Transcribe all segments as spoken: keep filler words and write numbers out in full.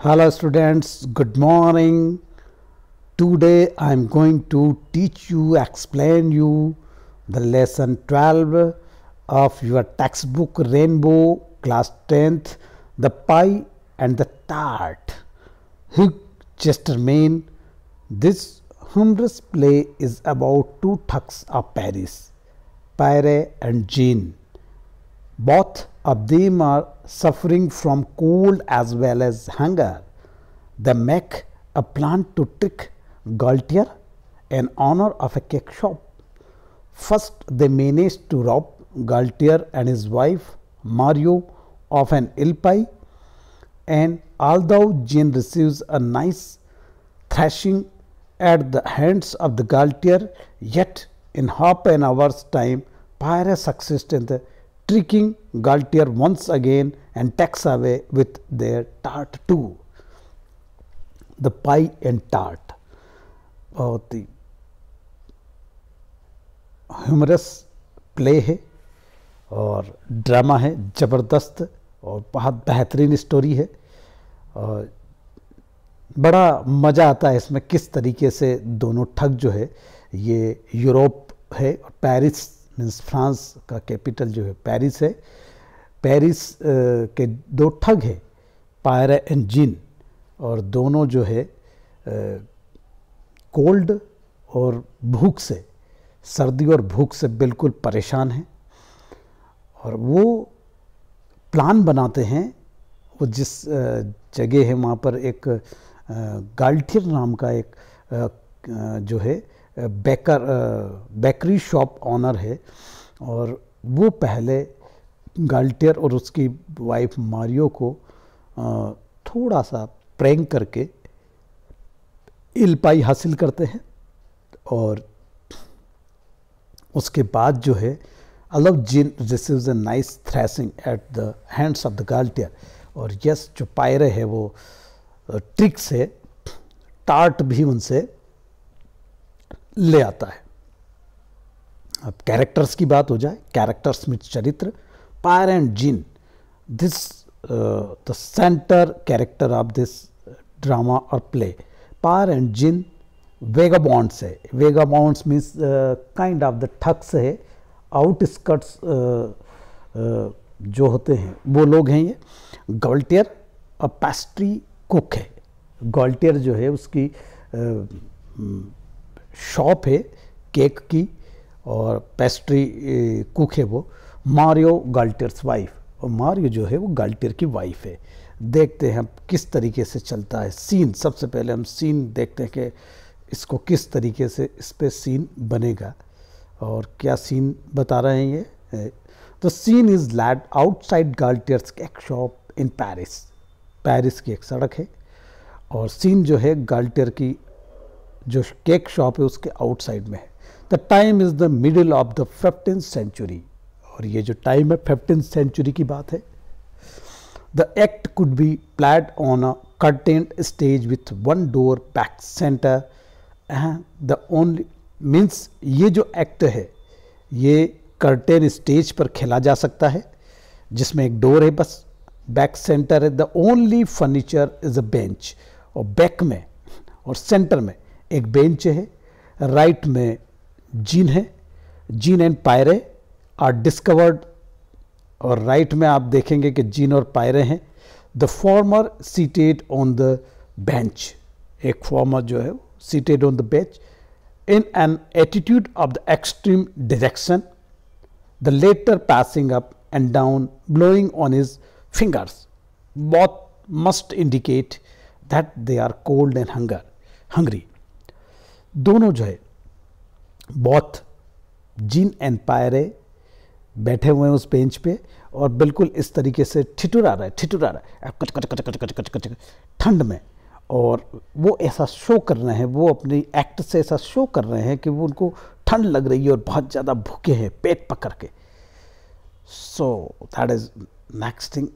Hello students, good morning. Today I am going to teach you, explain you the lesson twelve of your textbook Rainbow class tenth, the pie and the tart. Hugh Chestermain. This humorous play is about two thugs of Paris, Pierre and Jean. Both of them are suffering from cold as well as hunger. They make a plan to trick Gaultier in honor of a cake shop. First, they manage to rob Gaultier and his wife Mario of an eel pie, and although Jean receives a nice thrashing at the hands of the Gaultier, yet in half an hour's time, Pierre succeeds in the tricking Gaultier once again and takes away with their tart too. The pie and tart बहुत ही humerus play है और drama है, ज़बरदस्त और बहुत बेहतरीन story है और बड़ा मज़ा आता है इसमें किस तरीके से दोनों ठग जो है ये यूरोप है और पेरिस मीन्स फ्रांस का कैपिटल जो है पेरिस है। पेरिस के दो ठग है पायरे एंड जीन और दोनों जो है कोल्ड और भूख से सर्दी और भूख से बिल्कुल परेशान हैं और वो प्लान बनाते हैं। वो जिस जगह है वहाँ पर एक गाल्टियर नाम का एक जो है बेकर बेकरी शॉप ऑनर है और वो पहले गाल्टियर और उसकी वाइफ मारियो को थोड़ा सा प्रैंक करके ईल पाई हासिल करते हैं और उसके बाद जो है अलव Jean receives a nice thrashing at the hands of the Galtier और यस जो पायरे है वो ट्रिक से टार्ट भी उनसे ले आता है। अब कैरेक्टर्स की बात हो जाए, कैरेक्टर्स में चरित्र Pierre and Jean, this the center character of this drama और play. Pierre and Jean vagabonds है, vagabonds means kind of the thugs है, आउटस्कर्ट्स जो होते हैं वो लोग हैं ये। गाल्टियर और पेस्ट्री कुक है, गाल्टियर जो है उसकी शॉप है केक की और पेस्ट्री कुक है वो। मारियो गाल्टियर्स वाइफ और मारियो जो है वो गाल्टियर की वाइफ है। देखते हैं किस तरीके से चलता है सीन। सबसे पहले हम सीन देखते हैं कि इसको किस तरीके से इस पे सीन बनेगा और क्या सीन बता रहे हैं ये। The scene is laid outside Galtier's cake shop in Paris. Paris की एक सड़क है और सीन जो है गाल्टियर की जो केक शॉप है उसके आउटसाइड में है। The time is the middle of the fifteen century और ये जो टाइम है फिफ्टीन सेंचुरी की बात है। The act could be played on a curtained stage with one door back center and the only means ये जो एक्ट है ये कर्टेन स्टेज पर खेला जा सकता है जिसमें एक डोर है, बस बैक सेंटर है। The only furniture is a bench और बैक में और सेंटर में एक बेंच है। राइट में जीन है, Jean and Pierre are discovered और राइट में आप देखेंगे कि जीन और पायरे हैं। The former seated on the bench, एक फॉर्मर जो है seated on the bench in an attitude of the extreme direction, the latter passing up and down blowing on his fingers. Both must indicate that they are cold and hunger hungry. दोनों जो है बहुत gene and Pierre बैठे हुए हैं उस bench पे और बिल्कुल इस तरीके से ठिठुरा रहा है ठिठुरा रहा है कच कच कच कच कच कच कच ठंड में और वो ऐसा शो कर रहे हैं, वो अपनी एक्ट से ऐसा शो कर रहे हैं कि वो उनको ठंड लग रही है और बहुत ज़्यादा भूखे हैं पेट पकड़ के। So that is next thing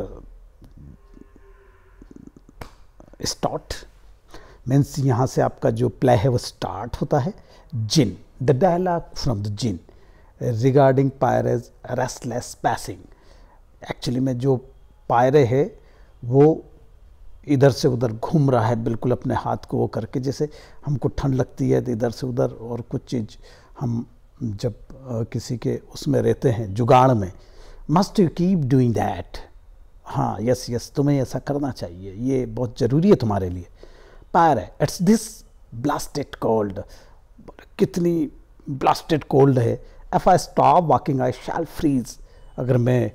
start means यहाँ से आपका जो प्ले है वो स्टार्ट होता है। Jean the dialogue from the Jean regarding Pierre's restless pacing. Actually में जो पायरे है वो इधर से उधर घूम रहा है, बिल्कुल अपने हाथ को वो करके, जैसे हमको ठंड लगती है तो इधर से उधर, और कुछ चीज़ हम जब आ, किसी के उसमें रहते हैं जुगाड़ में, must you keep doing that, हाँ यस यस तुम्हें ऐसा करना चाहिए, ये बहुत ज़रूरी है तुम्हारे लिए। पायर है, इट्स दिस ब्लास्टेड कोल्ड, कितनी ब्लास्टेड कोल्ड है। If I stop walking I shall freeze, अगर मैं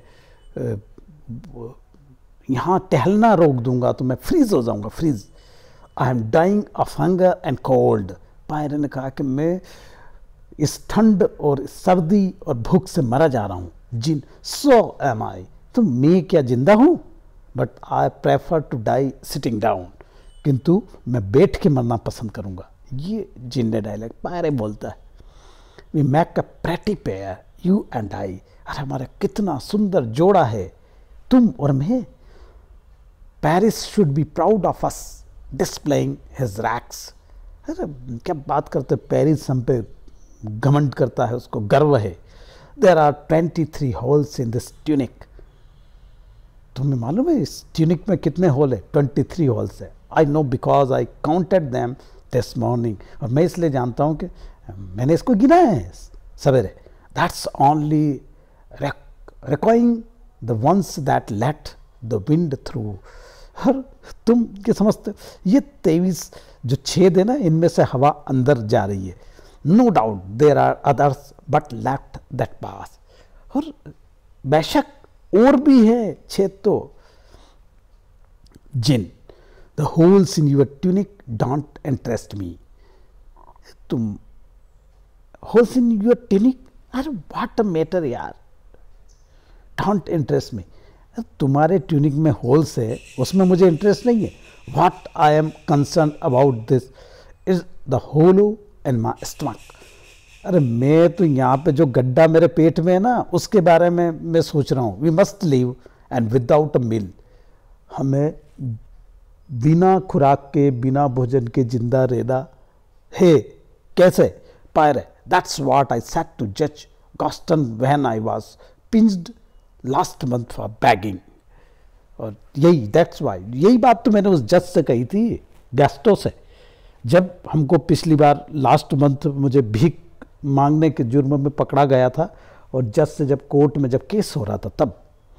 यहाँ टहलना रोक दूंगा तो मैं फ्रीज हो जाऊंगा, freeze. I am dying of hunger and cold, Pierre ने कहा कि मैं इस ठंड और सर्दी और भूख से मरा जा रहा हूँ। जिन, सो एम आई, तो मैं क्या जिंदा हूँ? But I prefer to die sitting down, किंतु मैं बैठ के मरना पसंद करूँगा। ये जिन ने डायलॉग पायर बोलता है। We make a pretty pair you and I, अरे हमारा कितना सुंदर जोड़ा है तुम और मैं। Paris should be proud of us displaying his rags, अरे क्या बात करते, पेरिस हम पे घमंड करता है, उसको गर्व है। There are twenty three holes in this tunic, तुम्हें मालूम है इस ट्यूनिक में कितने होल है? ट्वेंटी थ्री होल्स है। I know because I counted them this morning, और मैं इसलिए जानता हूँ कि मैंने इसको गिना है सवेरे। That's only reckoning the ones that let the wind through, हर तुम क्या समझते हो? ये तेईस जो छेद है ना, इनमें से हवा अंदर जा रही है। No doubt there are others but let that pass, और बेशक और भी है छेद तो। Jean, the holes in your tunic don't interest me, तुम होल्स इन यूर ट्यूनिक, अरे व्हाट अ मैटर यार, डोंट इंटरेस्ट मी, तुम्हारे ट्यूनिक में होल्स है उसमें मुझे इंटरेस्ट नहीं है। What I am concern about this is the hollow in my stomach, अरे मैं तो यहाँ पे जो गड्ढा मेरे पेट में है ना, उसके बारे में मैं सोच रहा हूँ। We must live and without a meal, हमें बिना खुराक के बिना भोजन के जिंदा रहना है, कैसे? Pierre, that's what I said to जज Gaston when I was pinched last month for begging, और यही दैट्स वाई, यही बात तो मैंने उस जज से कही थी, गैस्टो से, जब हमको पिछली बार लास्ट मंथ मुझे भीख मांगने के जुर्म में पकड़ा गया था, और जज से जब कोर्ट में जब केस हो रहा था तब।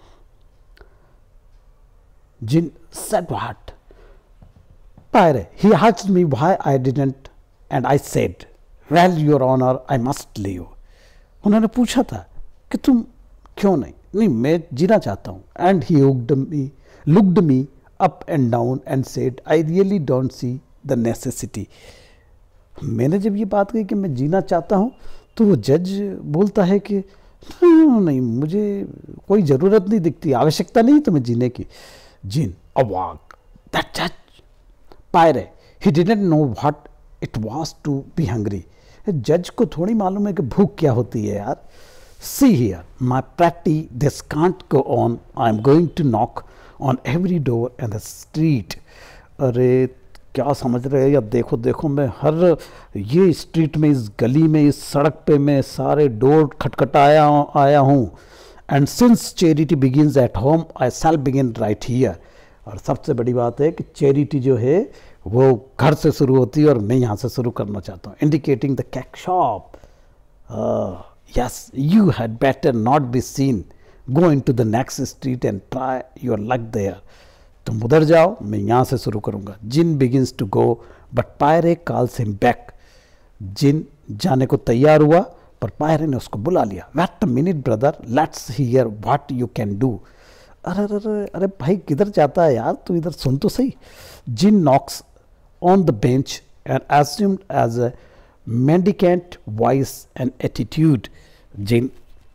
Jean said what? Pierre, he asked me why I didn't and I said, well your honor I must live, उन्होंने पूछा था कि तुम क्यों नहीं, नहीं मैं जीना चाहता हूँ। And he looked me looked me up and down and said I really don't see the necessity, मैंने जब ये बात कही कि मैं जीना चाहता हूँ, तो वो जज बोलता है कि नहीं मुझे कोई ज़रूरत नहीं दिखती, आवश्यकता नहीं तुम्हें जीने की। जिन, अवाक, दैट जज। Pierre, he didn't know what it was to be hungry, जज को थोड़ी मालूम है कि भूख क्या होती है यार। सी हियर माई प्रैक्टी, this can't go on, I am going to knock on every door in the street, अरे क्या समझ रहे हैं या देखो देखो मैं हर ये स्ट्रीट में, इस गली में, इस सड़क पे मैं सारे डोर खटखटाया आया हूँ। And since charity begins at home I shall begin right here, और सबसे बड़ी बात है कि चैरिटी जो है वो घर से शुरू होती है और मैं यहाँ से शुरू करना चाहता हूँ। Indicating the cake shop, yes you had better not be seen, go in to the next street and try your luck there, तुम उधर जाओ मैं यहाँ से शुरू करूँगा। Jean begins to go but Pierre calls him back, Jean जाने को तैयार हुआ पर पायरे ने उसको बुला लिया। Wait a minute brother, let's hear what you can do, अरे अरे अरे भाई किधर जाता है यार तू, इधर सुन तो सही। Jean knocks on the bench and assumed as a mendicant voice and attitude, Jean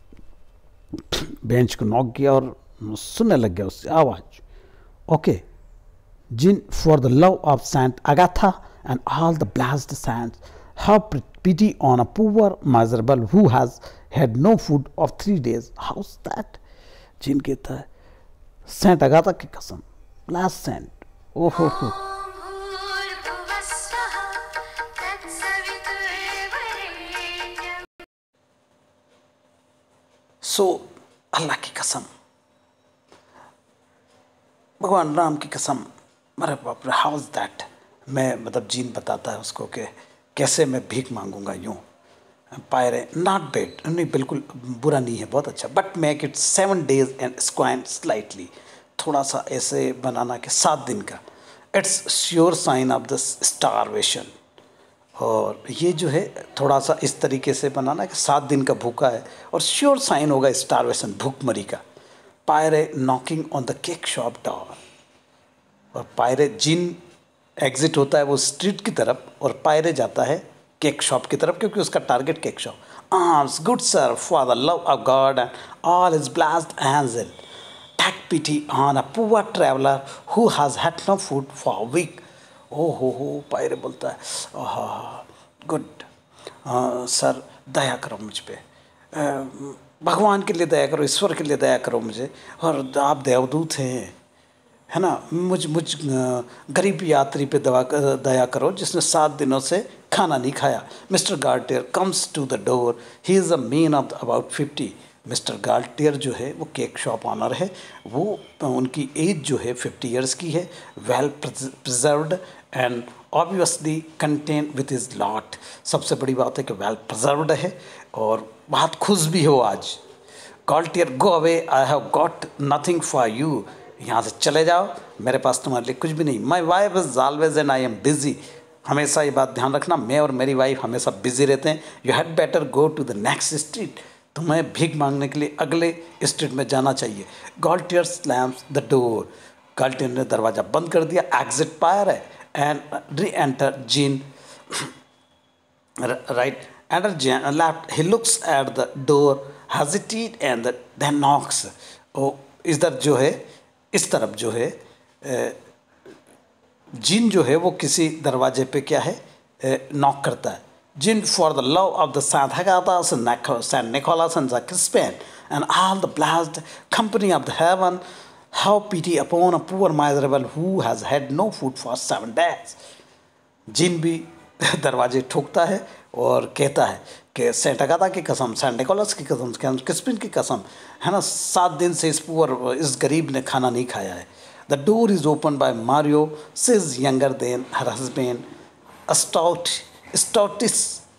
bench को नॉक किया और सुनने लग गया उससे आवाज। Okay, Jean, for the love of Saint Agatha and all the blessed saints, have pity on a poor miserable who has had no food of three days. How's that? Jean कहता है Saint Agatha की कसम, last Saint, ओहो हो। सो अल्लाह की कसम, भगवान राम की कसम, अरे बाप रे, हाउ इज़ दैट। मैं मतलब जीन बताता है उसको कि कैसे मैं भीख मांगूंगा यूँ। पायरे नॉट बैड, नहीं बिल्कुल बुरा नहीं है, बहुत अच्छा, but make it seven days and squint slightly, थोड़ा सा ऐसे बनाना कि सात दिन का। It's sure sign of the starvation, और ये जो है थोड़ा सा इस तरीके से बनाना कि सात दिन का भूखा है और श्योर साइन होगा स्टारवेशन, भूखमरी का। Pierre knocking on the cake shop door, और पायरे जिन एग्जिट होता है वो स्ट्रीट की तरफ और पायरे जाता है केक शॉप की तरफ, क्योंकि उसका target cake shop. Arms good sir for the love of God and all his blessed angel, take pity on a poor traveller who has had no food for a week. ओ हो हो, Pierre बोलता है, हाँ good sir, दया करो मुझ पे, भगवान के लिए दया करो, ईश्वर के लिए दया करो मुझे, और आप देवदूत हैं, है ना, मुझ मुझ गरीब यात्री पे दवा दया करो जिसने सात दिनों से खाना नहीं खाया। Mister Galtier comes to the door, he is a man of about fifty. Mister Galtier जो है वो केक शॉप ऑनर है, वो उनकी एज जो है फिफ्टी ईयर्स की है, well preserved and obviously content with his lot. सबसे बड़ी बात है कि वेल प्रिजर्व्ड है और बहुत खुश भी हो आज। Galtier go away, I have got nothing for you, यहाँ से चले जाओ, मेरे पास तुम्हारे लिए कुछ भी नहीं। My wife is always and I am busy, हमेशा ये बात ध्यान रखना, मैं और मेरी वाइफ हमेशा बिजी रहते हैं। You had better go to the next street, तुम्हें भीख मांगने के लिए अगले स्ट्रीट में जाना चाहिए। Galtier slams the door, Galtier ने दरवाज़ा बंद कर दिया। एग्जिट पायर है and re enter Jean, right enter Jean left, he looks at the door hesitate and then knocks. ओ इधर जो है, इस तरफ जो है जिन जो है वो किसी दरवाजे पे क्या है नॉक करता है। Jean for the love of the saint Agatha's saint Nicholas and the Crispin and all the blessed company of the heaven, how pity upon a poor miserable who has had no food for seven days. Jean भी दरवाजे ठोकता है और कहता है कि Saint Agatha की कसम, Saint Nicholas की कसम, क्रिस्पिन की कसम, है ना, सात दिन से इस पुअर इस गरीब ने खाना नहीं खाया है। The door is open by Mario, she's younger than her husband, stout stoutish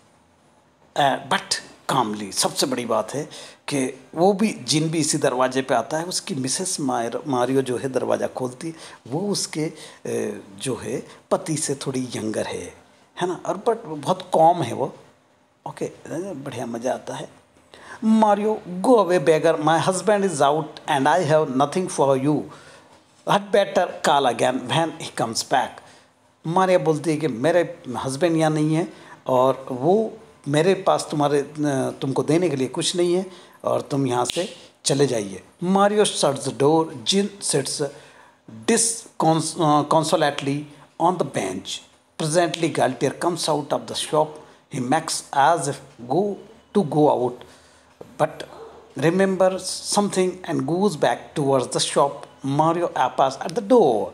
but comely. सबसे बड़ी बात है कि वो भी जिन भी इसी दरवाजे पे आता है, उसकी मिसेस मारियो जो है दरवाज़ा खोलती है, वो उसके जो है पति से थोड़ी यंगर है है ना, और बट बहुत कॉम है वो। ओके okay, बढ़िया मज़ा आता है। Mario go away beggar, my husband is out and I have nothing for you, had better call again when he comes back. Maria बोलती है कि मेरे हस्बैंड यहाँ नहीं है और वो मेरे पास तुम्हारे तुमको देने के लिए कुछ नहीं है और तुम यहाँ से चले जाइए। Mario shuts the door, Jean sits disconsolately on the bench. Presently, Galtier comes out of the shop. He makes as if go to go out, but remembers something and goes back towards the shop. Mario appears at the door.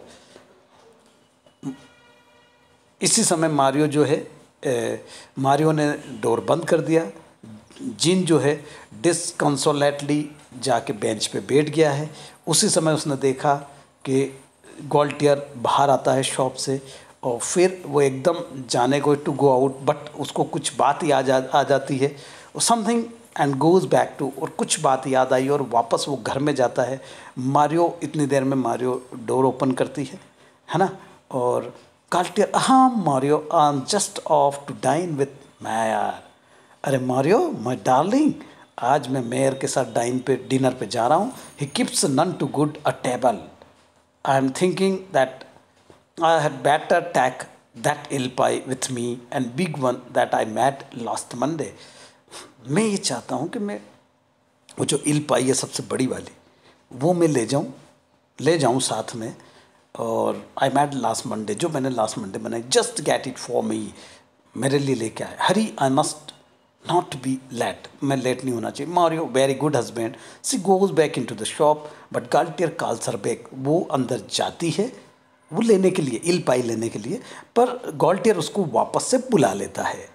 इसी समय Mario जो है ए, Mario ने door बंद कर दिया। जिन जो है डिसकंसोलेटली जाके बेंच पे बैठ गया है। उसी समय उसने देखा कि गाल्टियर बाहर आता है शॉप से और फिर वो एकदम जाने को टू गो आउट, बट उसको कुछ बात याद आ, आ जाती है, something and goes back to, और कुछ बात याद आई और वापस वो घर में जाता है। मारियो इतनी देर में मारियो डोर ओपन करती है है ना, और गाल्टियर, हाँ Mario I am just off to dine with mayor. अरे मारियो माय डार्लिंग, आज मैं मेयर के साथ डाइन पे डिनर पे जा रहा हूँ। He keeps none too good a table, I am thinking that I had better take that ill pie with me and big one that I met last Monday. मैं ये चाहता हूँ कि मैं वो जो इल पाई है सबसे बड़ी वाली, वो मैं ले जाऊँ ले जाऊँ साथ में, और आई मैड लास्ट मंडे, जो मैंने लास्ट मंडे बनाई, just get it for me, मेरे लिए लेके आए। Hurry I must not be late, मैं लेट नहीं होना चाहिए। Mario very good husband, she goes back in to the shop but Galtier calls her back. वो अंदर जाती है वो लेने के लिए, इल पाई लेने के लिए, पर गाल्टियर उसको वापस से बुला लेता है।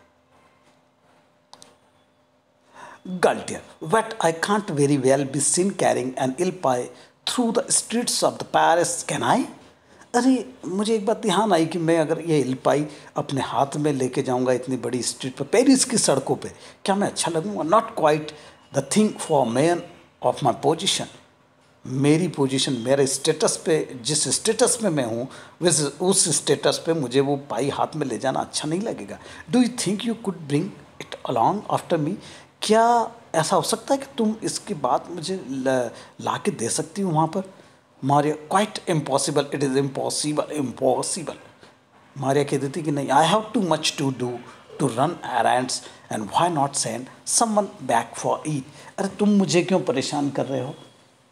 Galtier, but I can't very well be seen carrying an eel pie through the streets of the Paris, can I? अरे मुझे एक बात ध्यान आई कि मैं अगर ये एलपाई अपने हाथ में लेके जाऊंगा इतनी बड़ी स्ट्रीट पर, पेरिस की सड़कों पे, क्या मैं अच्छा लगूंगा? Not quite the thing for man of my position. मेरी पोजीशन, मेरे स्टेटस पे, जिस स्टेटस में मैं हूँ वैसे उस स्टेटस पे मुझे वो पाई हाथ में ले जाना अच्छा नहीं लगेगा। Do you think you could bring it along after me? क्या ऐसा हो सकता है कि तुम इसके बाद मुझे ला के दे सकती हो वहाँ पर? Maria, quite impossible, it is impossible, impossible. Maria कह देती कि नहीं, I have too much to do to run errands and why not send someone back for it. अरे तुम मुझे क्यों परेशान कर रहे हो?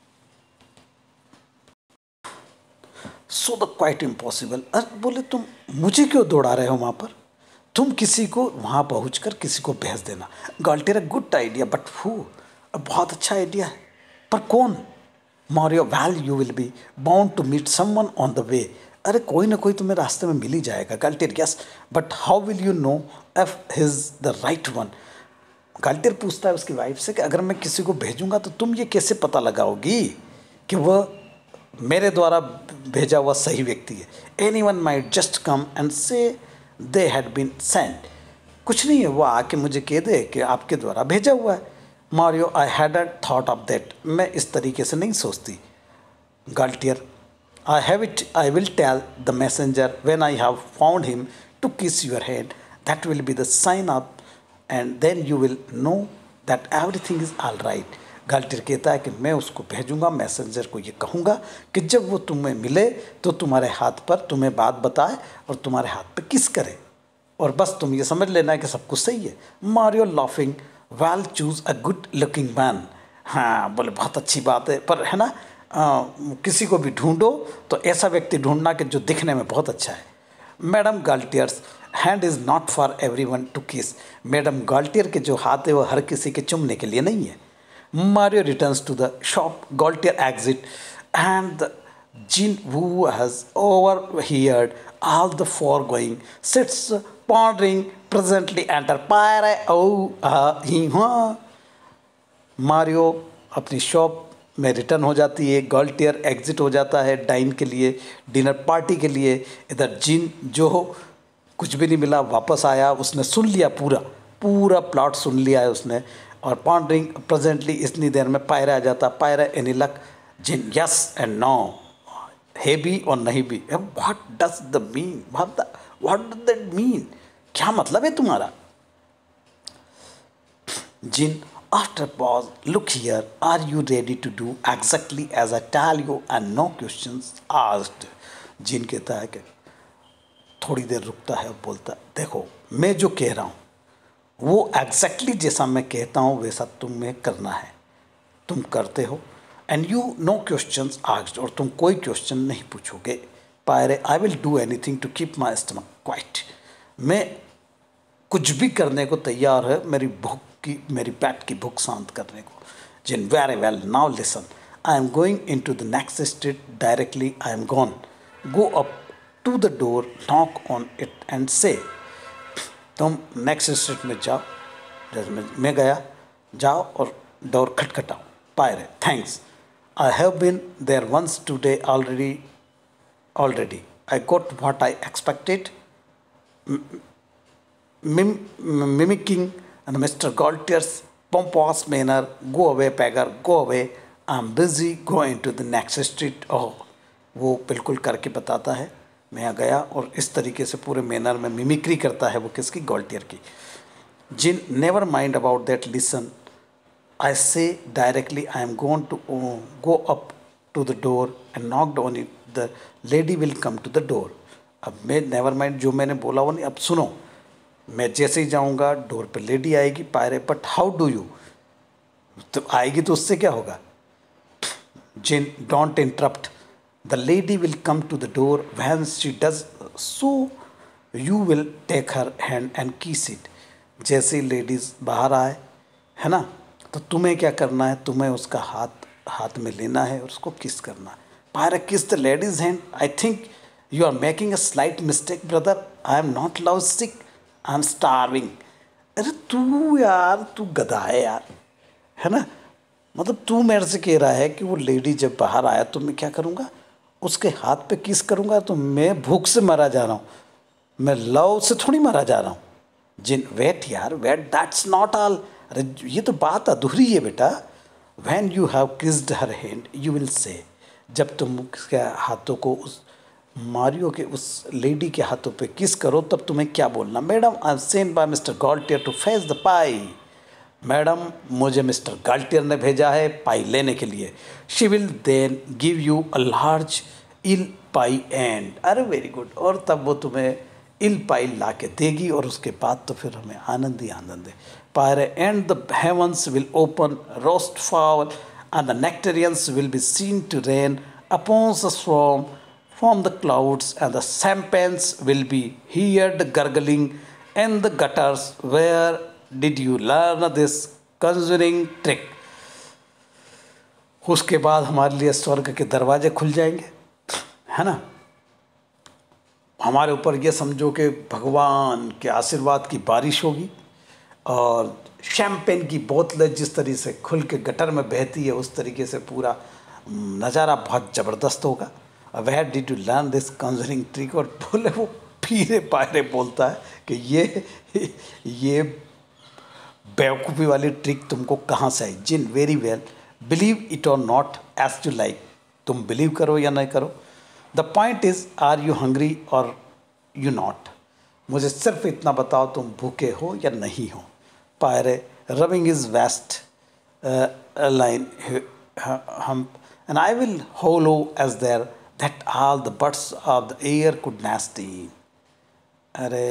So the quite impossible. अरे बोले तुम मुझे क्यों दौड़ा रहे हो वहाँ पर? तुम किसी को वहाँ पहुँच कर किसी को भेज देना। Galtier, good idea but who? बहुत अच्छा आइडिया है, पर कौन? Mario, well you will be bound to meet someone on the way. अरे कोई ना कोई तुम्हें रास्ते में मिल ही जाएगा। Galtier, yes but how will you know if his the right one? Galtier पूछता है उसकी वाइफ से कि अगर मैं किसी को भेजूंगा तो तुम ये कैसे पता लगाओगी कि वह मेरे द्वारा भेजा हुआ सही व्यक्ति है? Anyone might just come and say they had been send. कुछ नहीं है, वो आके मुझे कह दे कि आपके द्वारा भेजा हुआ है। Mario, I hadn't thought of that. मैं इस तरीके से नहीं सोचती। Gaultier, I have it, I will tell the messenger when I have found him to kiss your hand, that will be the sign up and then you will know that everything is all right. Gaultier कहता है कि मैं उसको भेजूंगा, messenger को ये कहूँगा कि जब वो तुम्हें मिले तो तुम्हारे हाथ पर तुम्हें बात बताए और तुम्हारे हाथ पे किस करे, और बस तुम ये समझ लेना है कि सब कुछ सही है। Mario laughing, well choose a good looking man. हाँ बोले बहुत अच्छी बात है, पर है ना आ, किसी को भी ढूंढो तो ऐसा व्यक्ति ढूंढना कि जो दिखने में बहुत अच्छा है। Madam Gaultier's hand is not for every one to kiss. Madam Gaultier के जो हाथ है वो हर किसी के चुमने के लिए नहीं है। Mario returns to the shop. Gaultier exit, and the Jin, who has overheard all the foregoing, sits pondering. Presently enter Pyre. Oh, ah, he, huh. Mario अपनी शॉप में रिटर्न हो जाती है। गाल्टियर एग्जिट हो जाता है डाइन के लिए, डिनर पार्टी के लिए। इधर जिन, जो कुछ भी नहीं मिला, वापस आया। उसने सुन लिया, पूरा पूरा प्लॉट सुन लिया है उसने। और पॉन्डरिंग प्रेजेंटली, इतनी देर में पायरा आ जाता। Pierre any luck? Jean, yes and no, है भी और नहीं भी। What does the mean? What what does that mean? क्या मतलब है तुम्हारा? Jean, after pause, look here, are you ready to do exactly as I tell you and no questions asked? Jean कहता है कि थोड़ी देर रुकता है और बोलता है, देखो मैं जो कह रहा हूँ वो एग्जैक्टली जैसा मैं कहता हूँ वैसा तुम्हें करना है। तुम करते हो and you no questions asked, और तुम कोई क्वेश्चन नहीं पूछोगे। Pierre, I will do anything to keep my stomach quiet. मैं कुछ भी करने को तैयार है मेरी भूख की, मेरी पेट की भूख शांत करने को। Jean, very well, now listen, I am going in to the next street directly I am gone. Go up to the door, knock on it and say. तुम नेक्स्ट स्ट्रीट में जाओ, जैसे मैं, मैं गया, जाओ और डोर खटखटाओ। Pierre, thanks, I have been there once today already already I got what I expected. Mimicking and Mister Gaultier's pompous manner, go away beggar, go away, I'm busy, go into the next street। oh, वो बिल्कुल करके बताता है, मैं गया, और इस तरीके से पूरे मैनर में मिमिक्री करता है वो किसकी? गाल्टियर की। Jean, never mind about that, listen, I say directly I am going to go up to the door and knocked on it, the lady will come to the door. अब मैं never mind जो मैंने बोला वो नहीं, अब सुनो, मैं जैसे ही जाऊंगा डोर पे लेडी आएगी। Pierre, but how do you? तो आएगी तो उससे क्या होगा? Jean, don't interrupt, the lady will come to the door, when she does so you will take her hand and kiss it. जैसे ही लेडीज बाहर आए, है ना, तो तुम्हें क्या करना है? तुम्हें उसका हाथ हाथ में लेना है और उसको किस करना है। Pierre, kiss the lady's hand, I think you are making a slight mistake brother, I am not love sick, I am starving. अरे तू यार, तू गधा है यार, है ना, मतलब तू मेरे से कह रहा है कि वो लेडी जब बाहर आया तो मैं क्या करूँगा, उसके हाथ पे किस करूँगा तो मैं भूख से मारा जा रहा हूँ, मैं लव से थोड़ी मारा जा रहा हूँ। जिन वेट यार वेट, दैट्स नॉट ऑल। अरे ये तो बात अधूरी है बेटा। When you have kissed her hand you will say, जब तुम उसके हाथों को उस मारियो के उस लेडी के हाथों पे किस करो तब तुम्हें क्या बोलना? Madam I am sent by mister Gaultier to fetch the pie. Madam मुझे मिस्टर गाल्टियर ने भेजा है पाई लेने के लिए। She will then give you a large eel pie and, अरे वेरी गुड, और तब वो तुम्हें इल पाई ला के देगी और उसके बाद तो फिर हमें आनंद ही आनंद है। Pierre and the heavens will open roast fowl and the nectarines will be seen to rain upon the स्warm from the clouds and the champagnes will be heard gurgling in the gutters. Where did you learn this conjuring trick? उसके बाद हमारे लिए स्वर्ग के दरवाजे खुल जाएंगे, है ना। हमारे ऊपर ये समझो कि भगवान के आशीर्वाद की बारिश होगी और शैम्पेन की बोतलें जिस तरीके से खुल के गटर में बहती है उस तरीके से पूरा नज़ारा बहुत ज़बरदस्त होगा। Where did you learn this conjuring trick? और बोले वो पीरे पायरे बोलता है कि ये ये बेवकूफ़ी वाली ट्रिक तुमको कहाँ से आई? Jean very well, believe it or not as you like, तुम बिलीव करो या नहीं करो। The point is are you hungry or you not, मुझे सिर्फ इतना बताओ तुम भूखे हो या नहीं हो। Pierre rubbing his waistline hmm and I will hollow as there that all the birds of the air could nest in. अरे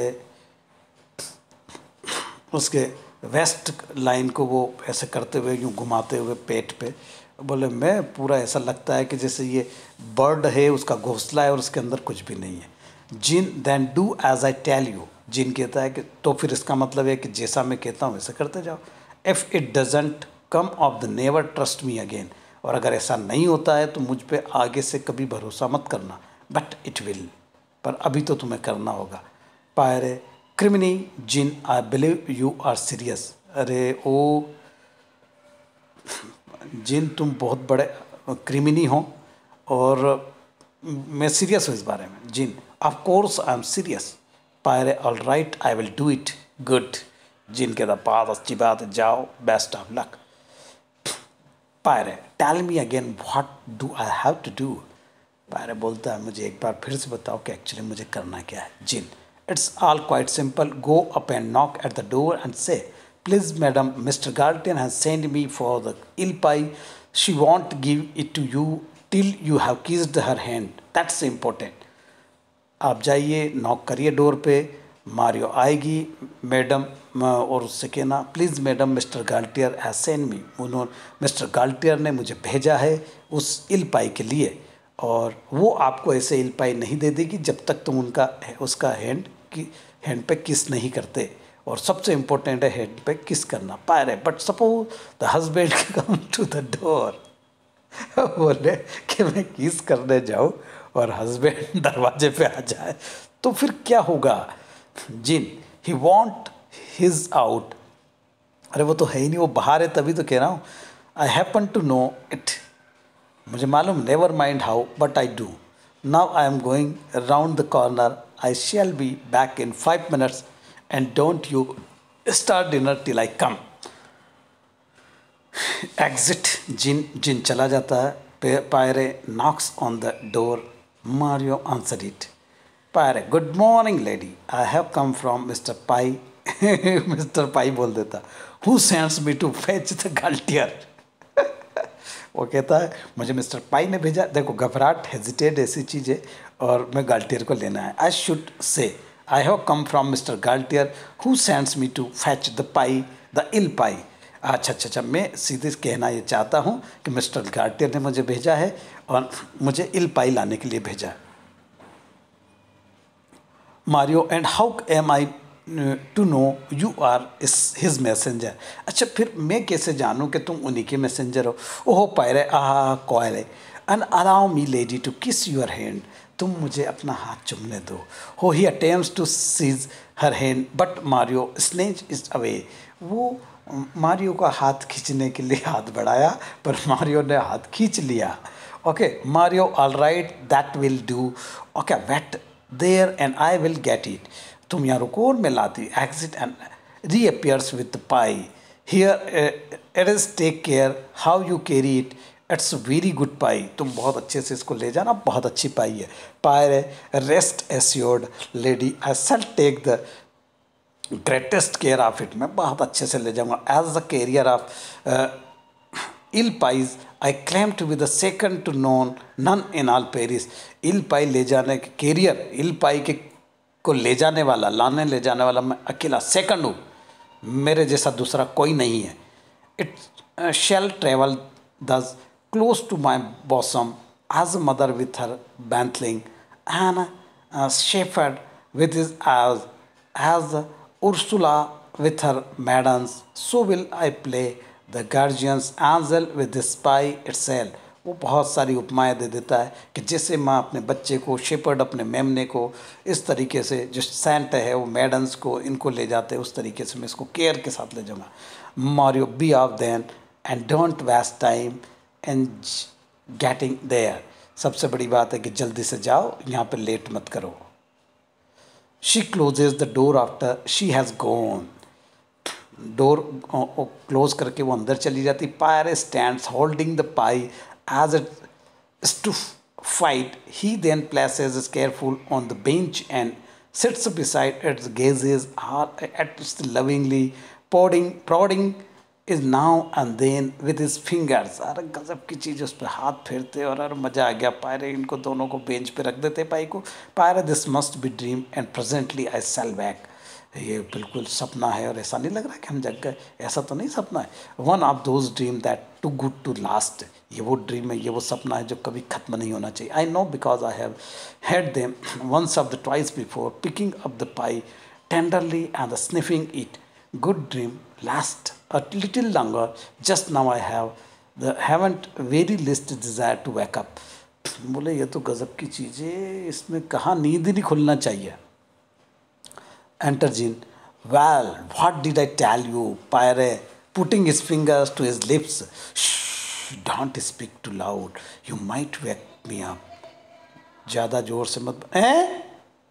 उसके वेस्ट लाइन को वो ऐसे करते हुए यूँ घुमाते हुए पेट पे बोले, मैं पूरा ऐसा लगता है कि जैसे ये बर्ड है उसका घोंसला है और उसके अंदर कुछ भी नहीं है। Jean then do as I tell you, Jean कहता है कि तो फिर इसका मतलब है कि जैसा मैं कहता हूँ वैसे करते जाओ। If it doesn't come off the never trust me again, और अगर ऐसा नहीं होता है तो मुझ पे आगे से कभी भरोसा मत करना। बट इट विल, पर अभी तो तुम्हें करना होगा। Pierre criminy Jean I believe you are serious. अरे ओ जिन तुम बहुत बड़े क्रिमिनी हो और मैं सीरियस हूँ इस बारे में। Jean of course I am serious. Pierre all right I will do it good. Jean के बाद अच्छी बात है, जाओ, best of luck. Pierre tell me again what do I have to do. Pierre बोलता है मुझे एक बार फिर से बताओ कि एक्चुअली मुझे करना क्या है। Jean it's all quite simple, go up and knock at the door and say please madam mister Gaultier has send me for the eel pie, she won't give it to you till you have kissed her hand, that's important. आप जाइए, knock करिए door पे, Mario आएगी madam और उससे कहना please madam mister Gaultier has send me, उन्होंने mister Gaultier ने मुझे भेजा है उस इल पाई के लिए, और वो आपको ऐसे इल पाई नहीं दे देगी जब तक तुम उनका उसका हैंड की हैंड पे किस नहीं करते, और सबसे इम्पोर्टेंट है हैंड पे किस करना। Pierre but suppose the husband come to the door, बोले कि मैं किस करने जाऊँ और हस्बैंड दरवाजे पे आ जाए तो फिर क्या होगा। Jean he won't he's out, अरे वो तो है ही नहीं, वो बाहर है, तभी तो कह रहा हूँ। I happen to know it, मुझे मालूम, never mind how but I do. Now I am going round the corner, I shall be back in five minutes and don't you start dinner till I come. Exit. Jean Jean चला जाता है। Pierre knocks on the door, Mario answer it. Pierre good morning lady, I have come from mister pie. Mister pie बोल देता, who sends me to fetch the Gaultier. वो कहता है मुझे mister पाई ने भेजा। देखो घबराहट, हेजिटेट ऐसी चीज़ है, और मैं गाल्टियर को लेना है। I should say I have come from mister Gaultier who sends me to fetch the pie the eel pie. अच्छा अच्छा अच्छा मैं सीधे कहना ये चाहता हूँ कि मिस्टर गाल्टियर ने मुझे भेजा है और मुझे इल पाई लाने के लिए भेजा है। Mario and how am I to know you are his messenger. अच्छा फिर मैं कैसे जानूँ कि तुम उन्हीं के मैसेंजर हो। ओह पायरे आह कॉयरे and allow me lady to kiss your hand, तुम मुझे अपना हाथ चूमने दो। हो he attempts to seize her hand but Mario snatch is away. वो मारियो का हाथ खींचने के लिए हाथ बढ़ाया पर मारियो ने हाथ खींच लिया Okay, Mario, all right, that will do. Okay, wait there and I will get it. तुम यहाँ रुको और मैं लाती. Exit and reappears with the pie. Here uh, it is, take care how you carry it. It's very good pie. तुम बहुत अच्छे से इसको ले जाना, बहुत अच्छी पाई है. Pie, rest assured lady, I shall take the greatest care of it. मैं बहुत अच्छे से ले जाऊँगा. As the carrier of uh, ill pies, I claim to be the second to none none in all Paris. ill pie ले जाने के career, ill pie के को ले जाने वाला, लाने ले जाने वाला मैं अकेला सेकंड हूँ. मेरे जैसा दूसरा कोई नहीं है. It uh, shall travel thus close to my bosom as a mother with her bantling and a shepherd with his eyes, as Ursula with her maidens, so will I play the guardian's angel with the spy itself. वो बहुत सारी उपमाएं दे देता है कि जैसे माँ अपने बच्चे को, शेपर्ड अपने मेमने को, इस तरीके से जो सेंट है वो मैडन्स को, इनको ले जाते हैं, उस तरीके से मैं इसको केयर के साथ ले जाऊँगा. Mario, be off then and don't waste time and getting there. सबसे बड़ी बात है कि जल्दी से जाओ, यहाँ पे लेट मत करो. She closes the door after she has gone. Door close करके वो अंदर चली जाती. Pierre stands holding the pie as it is to fight. He then places his careful on the bench and sits beside its gazes at its lovingly prodding prodding is now and then with his fingers. अरे गजब की चीज़, उस पर हाथ फेरते और अरे मज़ा आ गया. पायरे इनको दोनों को बेंच पे रख देते पाई को. Pierre, this must be dream and presently I sell back. ये बिल्कुल सपना है और ऐसा नहीं लग रहा कि हम जग गए. ऐसा तो नहीं सपना है. One of those dream that too good to last. ये वो ड्रीम है, ये वो सपना है जो कभी ख़त्म नहीं होना चाहिए. I know because I have had them once of the twice before, picking up the pie tenderly and sniffing it. Good dream last a little longer. Just now I have the haven't very least desire to wake up. बोले ये तो गज़ब की चीज़ है, इसमें कहाँ नींद ही नहीं खुलना चाहिए. Enter Jean. Well, what did I tell you? Pyre, putting his fingers to his lips. Shh, don't speak too loud. You might wake me up. ज़्यादा जोर से मत. हैं?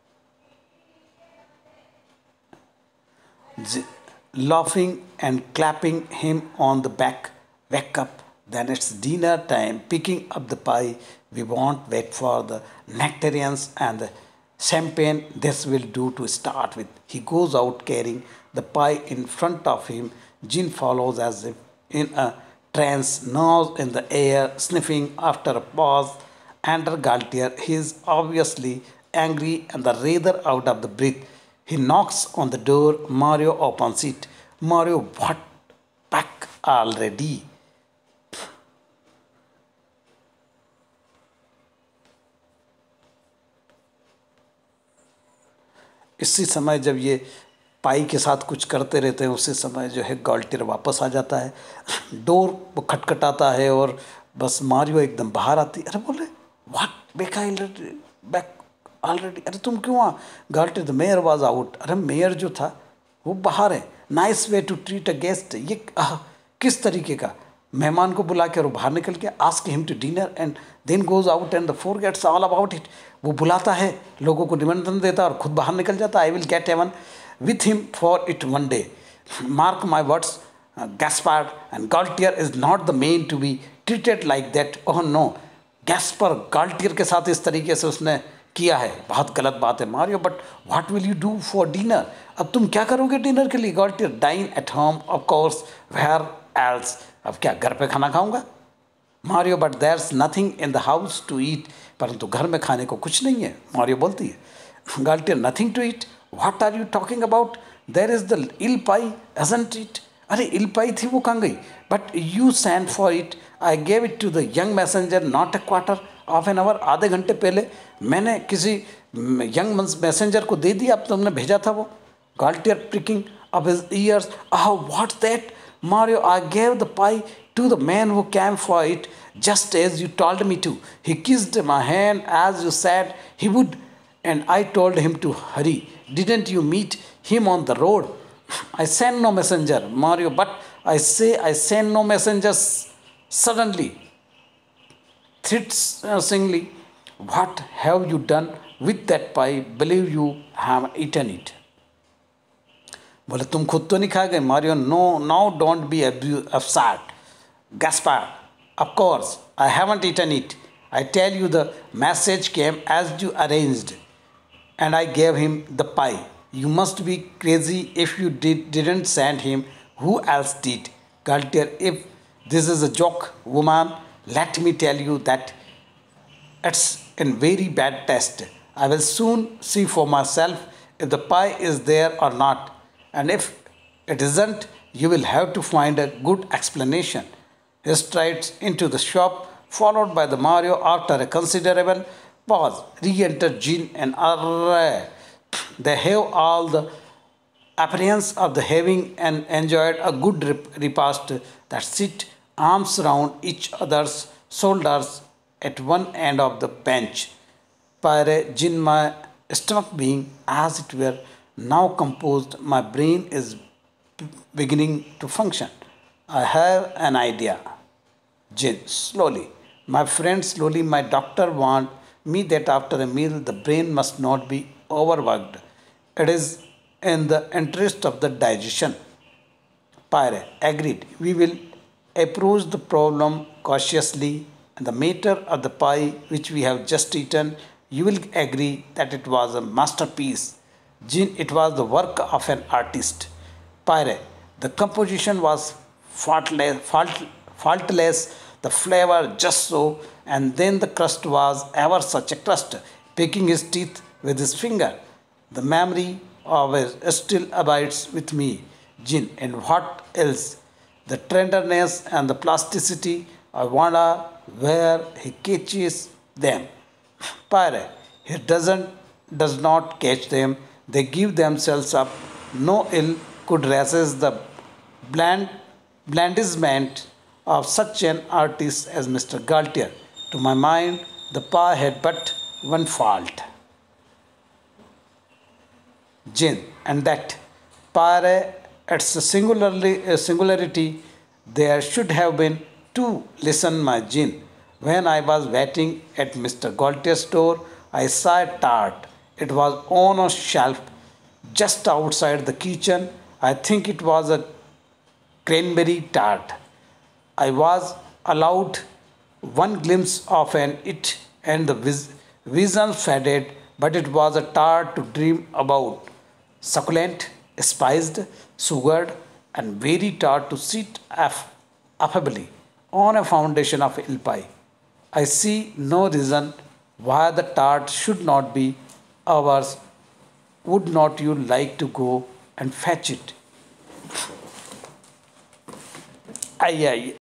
Laughing and clapping him on the back. Wake up. Then it's dinner time. Picking up the pie. We won't wait for the nectarians and the champagne. This will do to start with. He goes out carrying the pie in front of him. Jean follows as if in a trance, nose in the air, sniffing. After a pause, enter Galtier. He is obviously angry and the rather out of the breath. He knocks on the door. Mario opens it. Mario, what? Back already? इसी समय जब ये पाई के साथ कुछ करते रहते हैं, उसी समय जो है गाल्टियर वापस आ जाता है. डोर वो खटखटाता है और बस मारियो एकदम बाहर आती. अरे बोले what back already back already. अरे तुम क्यों आ? Gaultier, the mayor was out. अरे मेयर जो था वो बाहर है. Nice way to treat a guest. ये आ, किस तरीके का मेहमान को बुला के और बाहर निकल के. Ask him to dinner and then goes out and the forgets all about it. वो बुलाता है, लोगों को निमंत्रण देता है और खुद बाहर निकल जाता. I will get even with him for it one day. Mark my words, Gaspard and Gaultier is not the men to be treated like that. Oh no, Gaspar Gaultier के साथ इस तरीके से उसने किया है, बहुत गलत बात है. Mario, but what will you do for dinner? अब तुम क्या करोगे डिनर के लिए? Gaultier, dine at home of course, where else. अब क्या घर पे खाना खाऊंगा? Mario, but there is nothing in the house to eat. परंतु घर में खाने को कुछ नहीं है. मारियो बोलती है. Gaultier, nothing to eat? What are you talking about? There is the eel pie, isn't it? अरे इल पाई थी, वो कहाँ गई? But you sent for it. I gave it to the young messenger not a quarter of an hour. आधे घंटे पहले मैंने किसी यंग मैसेंजर को दे दिया, अब तुमने भेजा था वो. Gaultier, pricking of his ears. Oh, what's that? Mario, I gave the pie to the man who came for it, just as you told me to. He kissed my hand as you said he would, and I told him to hurry. Didn't you meet him on the road? I sent no messenger, Mario, but I say I sent no messengers suddenly. threateningly, "What have you done with that pie? Believe you have eaten it." बोले, तुम खुद तो नहीं खा गए? Mario, no, now don't be upset. Gaspar, of course, I haven't eaten it. I tell you, the message came as you arranged, and I gave him the pie. You must be crazy if you did, didn't send him. Who else did? Galtier, if this is a joke, woman, let me tell you that it's in very bad taste. I will soon see for myself if the pie is there or not, and if it isn't, you will have to find a good explanation. He strides into the shop, followed by the Mario. After a considerable pause, re-enter Jean and Array. They have all the appearance of the having and enjoyed a good repast that sit arms round each other's shoulders at one end of the bench. Pyre, Jean, my stomach being, as it were, now composed, my brain is beginning to function. I have an idea. Jean, slowly. My friend, slowly. My doctor warned me that after a meal the brain must not be overworked. It is in the interest of the digestion. Pyre, agreed. We will approach the problem cautiously. And the matter of the pie which we have just eaten, you will agree that it was a masterpiece. Jean, it was the work of an artist. Pyre, the composition was faultless, fault, faultless, the flavor just so, and then the crust was ever such a crust, picking his teeth with his finger. The memory of it still abides with me. Jean, and what else? The tenderness and the plasticity, I wonder where he catches them. Pyre, he doesn't, does not catch them. They give themselves up. No ill could resist the bland, blandishment of such an artist as Mister Galtier. To my mind, the pie had but one fault. Jean, and that Pyre, it's a singularly a singularity. There should have been two. Listen, my Jean. When I was waiting at Mister Galtier's door, I saw a tart. It was on a shelf just outside the kitchen. I think it was a cranberry tart. I was allowed one glimpse of an it, and the vis- vision faded, but it was a tart to dream about. Succulent, spiced, sugared, and very tart to sit aff- affably on a foundation of ill pie. I see no reason why the tart should not be ours. Would not you like to go and fetch it? Ay, ay,